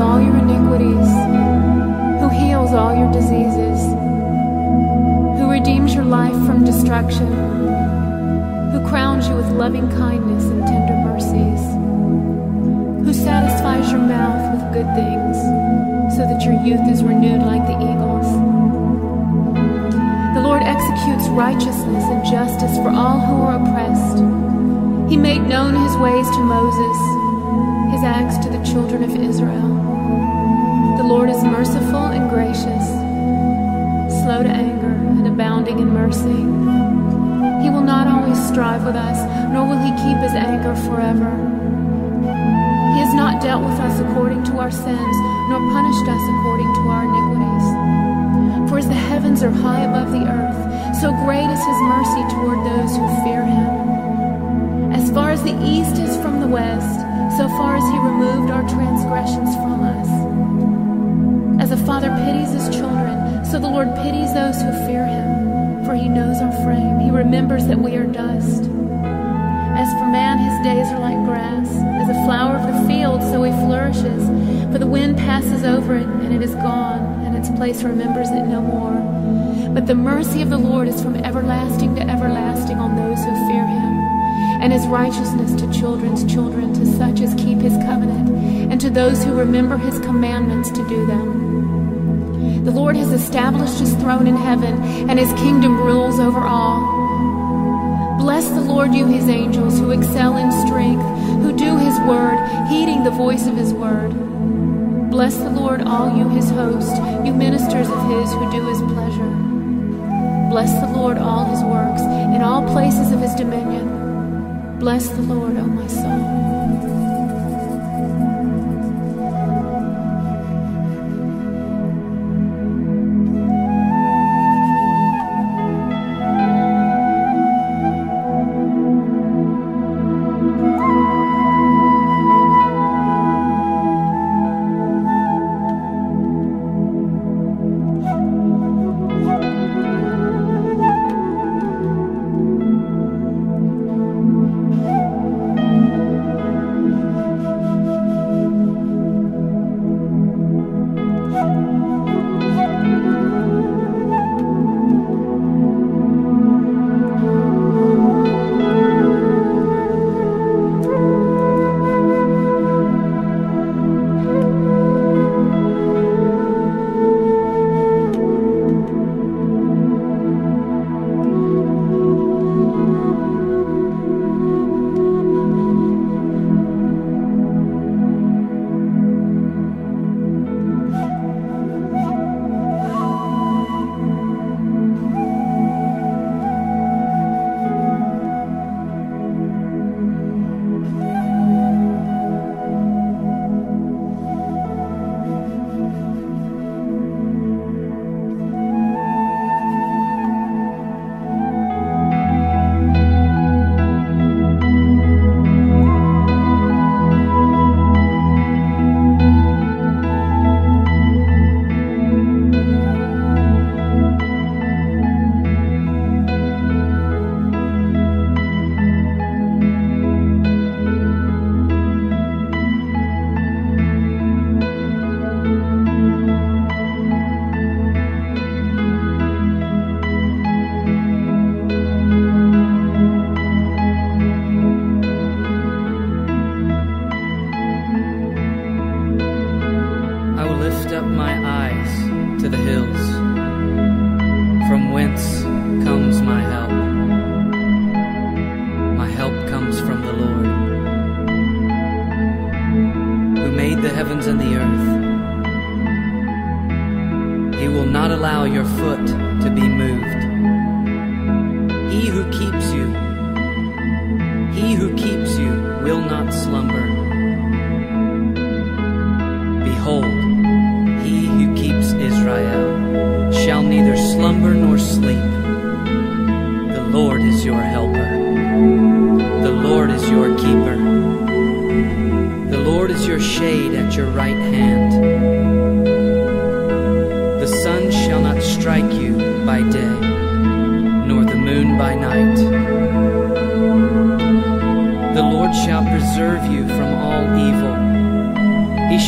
all your iniquities, who heals all your diseases, who redeems your life from destruction, who crowns you with loving kindness and tender mercies, who satisfies your mouth with good things, so that your youth is renewed like the eagles. The Lord executes righteousness and justice for all who are oppressed. He made known his ways to Moses, his acts to the children of Israel. The Lord is merciful and gracious, slow to anger and abounding in mercy. He will not always strive with us, nor will he keep his anger forever. He has not dealt with us according to our sins, nor punished us according to our iniquities. For as the heavens are high above the earth, so great is his mercy toward those who fear him. As far as the east is from the west, so far as he removed our transgressions from us. As a father pities his children, so the Lord pities those who fear him. For he knows our frame, he remembers that we are dust. As for man, his days are like grass. As a flower of the field, so he flourishes. For the wind passes over it, and it is gone, and its place remembers it no more. But the mercy of the Lord is from everlasting to everlasting on those who fear him, and his righteousness to children's children, to such as keep his covenant, and to those who remember his commandments to do them. The Lord has established his throne in heaven, and his kingdom rules over all. Bless the Lord, you his angels, who excel in strength, who do his word, heeding the voice of his word. Bless the Lord, all you his host, you ministers of his who do his pleasure. Bless the Lord, all his works, in all places of his dominion. Bless the Lord, O my soul.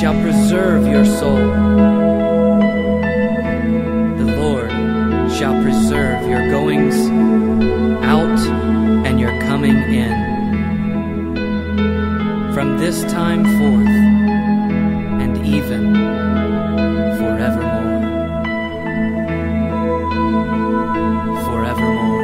shall preserve your soul. The Lord shall preserve your goings out and your coming in, from this time forth and even forevermore. Forevermore.